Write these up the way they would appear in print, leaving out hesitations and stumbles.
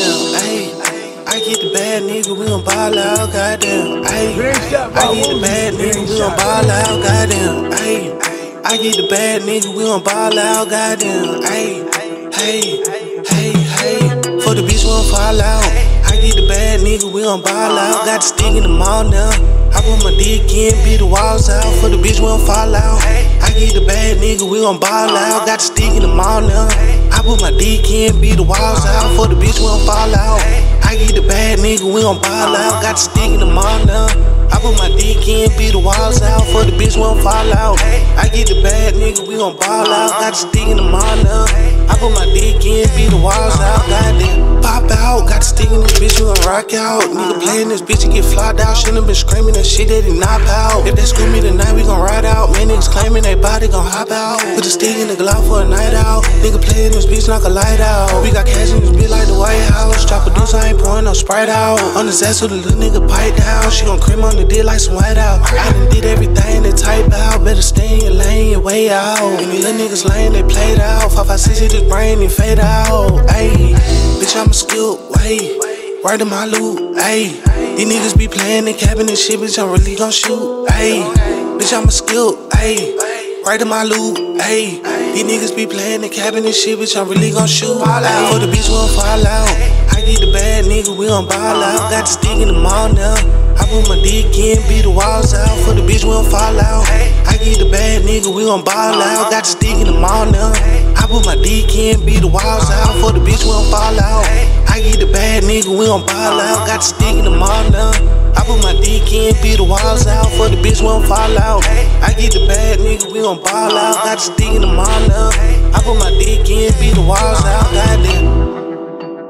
goddamn, ayy. I get the bad nigga, we gon' ball out, goddamn, ayy. I get the bad nigga, we gon' ball out, goddamn, ayy. I get the bad nigga, we gon' ball out, goddamn, ayy. Hey, hey, hey, for the bitch we gon' fall out. I get the bad nigga, we gon' ball out. Got the stick in the mall now. I put my dick in, beat the walls out. For the bitch we gon' fall out. I get the bad nigga, we gon' ball out. Got the stick in the mall now. I put my dick in, beat the walls out. For the bitch we gon' fall out. I get the bad nigga, we gon' ball out. Got the stick in the mall now. I put my dick in, beat the walls out. For the bitch we gon' fall out. I get the bad nigga, we gon' ball out. Got the stick in the mall now. I put my dick in, beat the walls out. Goddamn, pop out. Got the stick in this bitch, we gon' rock out. Nigga playin' this bitch and get flyed out. Shouldn't been screaming that shit that he knock out. If they screw me tonight, we gon' ride out. Man, niggas claiming they body gon' hop out. Put the stick in the glove for a night out. Nigga playin' this bitch, knock a light out. We got cash in this bitch like the White House. Drop a deuce, I ain't pouring no Sprite out. On his ass with a little nigga pipe down. She gon' cream on the dick like some white out. I done did everything they type out. Better stay in your lane, your way out. And these little niggas lame, they played out. 5, 5, 6 hit this brain and fade out. Ayy, bitch, I'm a skilled, way. Right in my loot, ayy. These niggas be playing in cabinet shit, bitch, I'm really gon' shoot, ayy. Bitch, I'm a skilled, ayy. Right in my loot, ayy. These niggas be playing in cabinet shit, bitch, I'm really gon' shoot, ayy. For the bitch, we gon' fall out. I get the bad nigga, we gon' ball out. Got the stick in the mall now. I put my dick in, beat the walls out. For the bitch, we gon' fall out. I get the bad nigga, we gon' ball out. Got the stick in the mall now. I put my dick in, beat the walls out. For the bitch, we gon' fall out. I get the bad nigga, we gon' ball out. Got the stick in the mall now. I put my dick in, beat the walls out. For the bitch, we gon' fall out. I get the bad nigga, we gon' ball out. Got the stick in the mall now. I put my dick in, beat the walls out. Goddamn.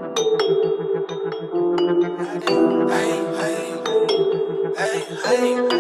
Hey, hey, hey, hey, hey.